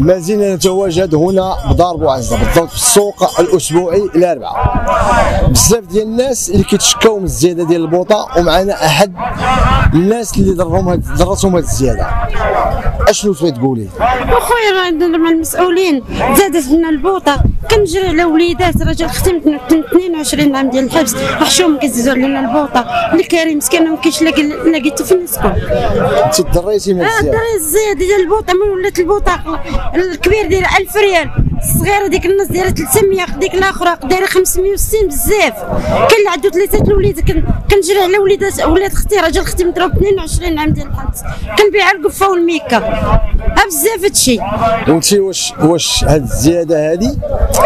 ما زلنا نتواجد هنا بدار بوعزة بالضبط في السوق الاسبوعي الاربعاء. بزاف ديال الناس اللي كيتشكاو من الزياده ديال البوطه، ومعنا احد الناس اللي ضرتهم هذه الزياده. اشنو تبغي تقولي؟ اخويا مع المسؤولين زادت لنا البوطه، كنجري على وليدات. راجل ختمت 22 عام ديال الحبس، حشوم كيزيدوا علينا البوطه. الكريم مسكينه ما كاينش لاقيت فين نسكن. انت تضريتي من الزياده؟ دري الزياده ديال البوطه، من ولات البوطه الكبير داير 1000 ريال، الصغيره ديك الناس دايره 300، ديك الاخرى دايره 560. بزاف. كاين اللي عنده 3 الوليد. كنجري على ولاد اختي. راجل اختي مضروب 22 عام ديال الحبس، كنبيع القفه والميكا. بزاف هادشي. وانت واش هاد الزياده هادي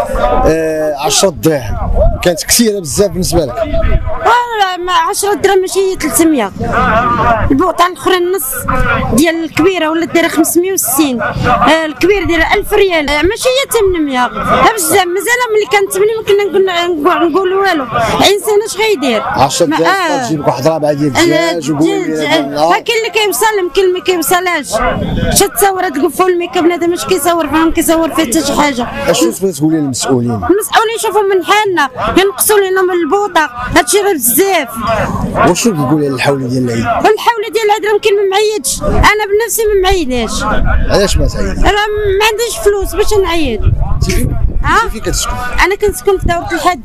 10 دراهم كانت كثيره بزاف بالنسبه لك؟ 10 دراهم ماشي هي 300. البوطه الاخرى النص ديال الكبيره ولات دايره 560، الكبير دايره 1000 ريال، ماشي هي 800. بزاف. مازال ملي كانت 8 ما كنا نقولوا والو. الانسان اش غيدير؟ 10 دراهم تجيب لك واحد رابعه ديال الدجاج وقولي كاين اللي كيوصل، كاين اللي ما كيوصلهاش. شاد تصور هاد القفه والميكا بنادم اش كيصور فيهم، كيصور فيها حتى شي حاجه. اشنو تبغي تقولي للمسؤولين؟ المسؤولين يشوفوا من حالنا، ينقصوا لنا من البوطه. هادشي راه بزاف. وشنو تقولي للحوله ديال العيد؟ الحوله ديال العيد راه يمكن ما معيدش. انا بنفسي ما معيداش. علاش ما تعيدي؟ راه ما عنديش فلوس باش نعيد. انت فين كتسكن؟ انا كنسكن في دورة الحد.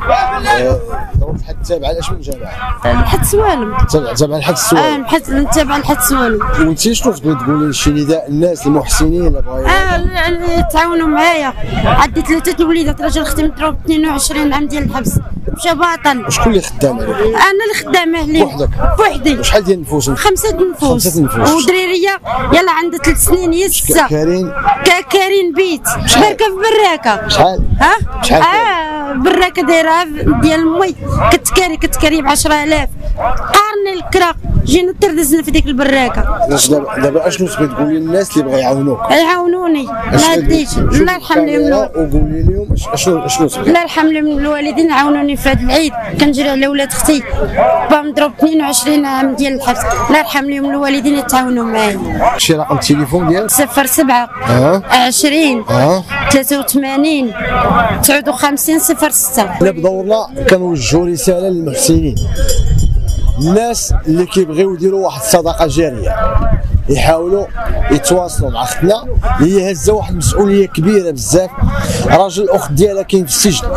دورة الحد تابعه لاشمن جامعه؟ الحد سوالم. تابعه لحد السوالم. تابعه لحد سوالم. وانت شنو تبغي تقولي لشي نداء الناس المحسنين اللي بغاو يتعاونوا معايا؟ عندي 3 الوليدات. راجل اختي مضروب 22 عام ديال الحبس، مشى باطل. وشكون اللي خدام عليك؟ انا اللي خدامه عليه. بوحدك؟ بوحدي. وشحال ديال النفوس؟ 5 نفوس. 5 نفوس. ودريريه يلا عندها 3 سنين هي 6. كارين بيت بركه في براكه. شحال؟ شحال؟ براكه دايره ديال المي. كتكاري ب 10,000. قارني الكرا جينا تردزنا في ديك البراكه. دابا اشنو تبغي تقولي للناس اللي بغا يعاونوك؟ يعاونوني. ما عنديش. الله يرحم لهم. وقولي لهم شنو تبغي؟ الله يرحم لهم الوالدين، عاونوني في هذا العيد. كنجري على ولاد اختي، با مضروب 22 عام ديال الحبس. الله يرحم لهم الوالدين، يتعاونوا معايا. شي رقم التليفون ديالك؟ 07 20 83 59 06. حنا بدورنا كنوجهوا رساله للمحسنين، الناس اللي كيبغيو يديروا واحد الصدقه جاريه، يحاولوا يتواصلوا مع اختنا اللي هي هزه واحد المسؤوليه كبيره بزاف. راجل الاخت ديالها كاين في السجن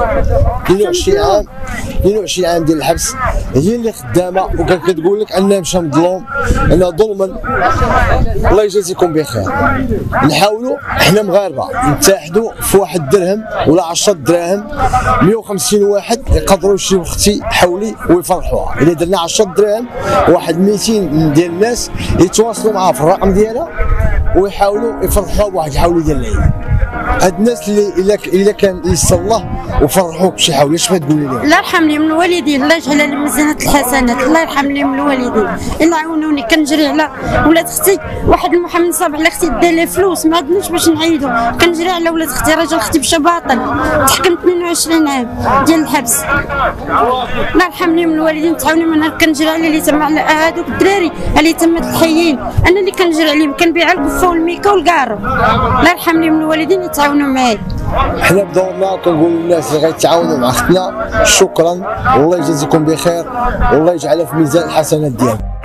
22 عام ديال الحبس، هي اللي خدامه وكانت كتقول لك انها مشى مظلوم، انها ظلما. الله يجازيكم بخير. نحاولوا حنا مغاربه نتحدوا في واحد درهم ولا 10 دراهم، 150 واحد يقدروا يشريو اختي حولي ويفرحوها. اذا درنا 10 دراهم واحد 200 ديال الناس يتواصلوا معها في الرقم ديالها ويحاولوا يفرحوها بواحد الحولي ديال العيد. هاد الناس اللي الا كان يسر الله وفرحوك بشي حاول، اش تقولي لهم؟ الله يرحم لهم الوالدين، الله يجعلها لهم ميزانة الحسنات. الله يرحم لهم الوالدين اللي عاونوني. كنجري على ولاد اختي، واحد المحمد صابح لاختي دا لي فلوس ما عندناش باش نعيدوا. كنجري على ولاد اختي. راجل اختي مشى باطل، تحكم 22 عام ديال الحبس. الله يرحم لهم الوالدين، تعاونوا معنا. كنجري على اللي تم على هذوك الدراري اللي تمت الحيين، انا اللي كنجري عليهم. كنبيع القفه والميكا والكارو. الله يرحم لهم الوالدين، يتعاونوا معايا. حنا بدورنا كنقولوا للناس اللي غيتعاونوا مع اختنا شكرا، والله يجازيكم بخير، والله يجعلها في ميزان الحسنات ديالكم.